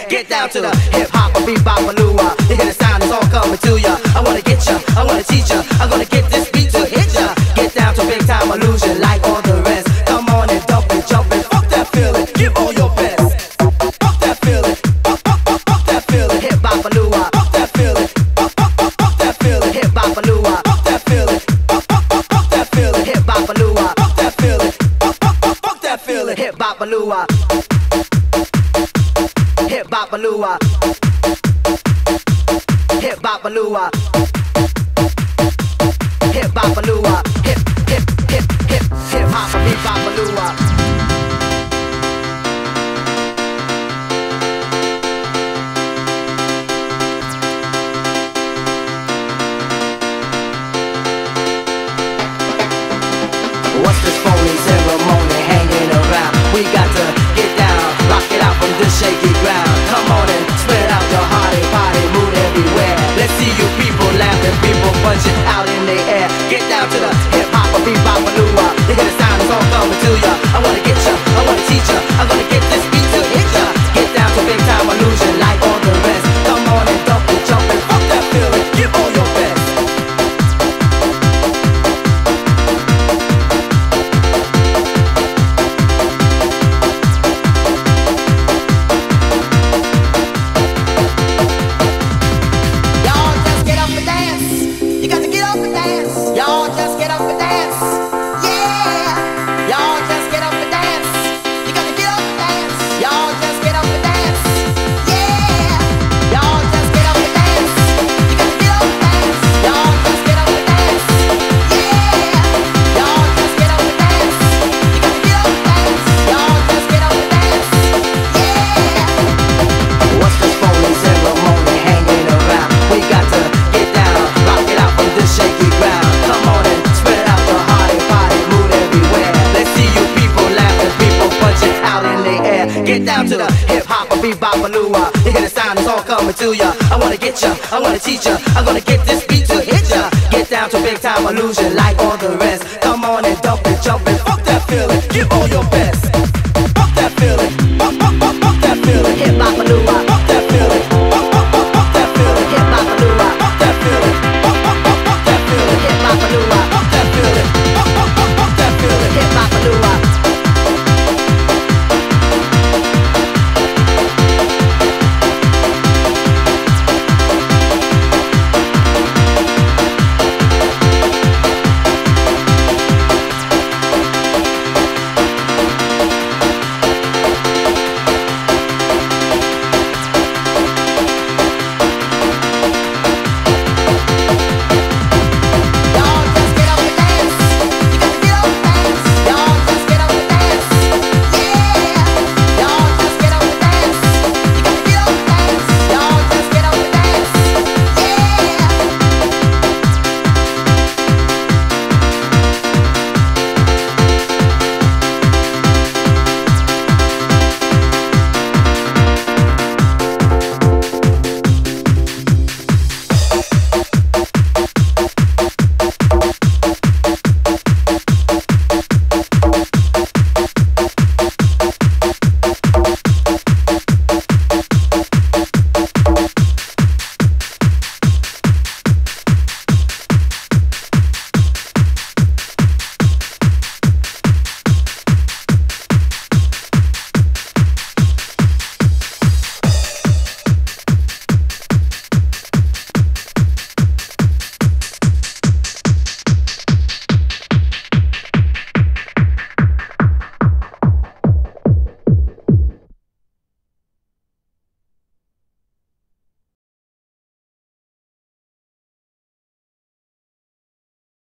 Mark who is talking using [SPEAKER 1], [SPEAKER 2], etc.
[SPEAKER 1] Get down to the hip hop, bebop, baloo-wah. You hear the sound, it's all coming to ya. I wanna get ya, I wanna teach ya. I'm gonna get this beat to hit ya. Get down to big time illusion like all the rest. Come on and dump it, jump it, fuck that feeling. Give all your best. Fuck that feeling. Fuck that feeling. Hip hop, baloo-wah. Fuck that feeling. Fuck that feeling. Hip hop, baloo-wah. Fuck that feeling. Fuck that feeling. Hip hop, baloo-wah. Fuck that feeling. Fuck that feeling. Hip hop, baloo-wah. Hip hop, baloo-wah. Hip hop, baloo-wah. Hip hop, baloo-wah. Hip hop, bebop, baloo-wah. What's this phony ceremony hanging around? We got to get down, rock it out from this shaky ground. Come on and spread out your hearty body, mood everywhere. Let's see you people laughing, people punching out in the air. Get down to the hip hop, bebop, baloo-wah. You hear the sound, it's all coming to ya. I wanna get ya, I wanna teach ya. I'm gonna get this beat to hit ya. Get down to big time illusion like all the rest. Come on and dump it, jump it, fuck that feeling. Give all your best. Y'all just get up and dance. Yeah. Y'all just get up and dance. You got to get up and dance. Y'all just get up and dance. Yeah. Y'all just get up and dance. You got to get up and dance. Y'all just get up and dance. Yeah. Y'all just get up and dance. You got to get up and dance. Y'all just get up and dance. Yeah. What's this phony ceremony hanging around? We got to get down, rock it out from this shaky ground. Come on and spread out your hearty body, mood everywhere. Let's see you people laughing, people punching out in the air. Get down to the hip hop, bebop, baloo-wah. You hear the sound, it's all coming to ya. I wanna get ya, I wanna teach ya. I'm gonna get this beat to hit ya. Get down to big time illusion like all the rest. Come on and dump it, jump it, fuck that feeling. Give all your best.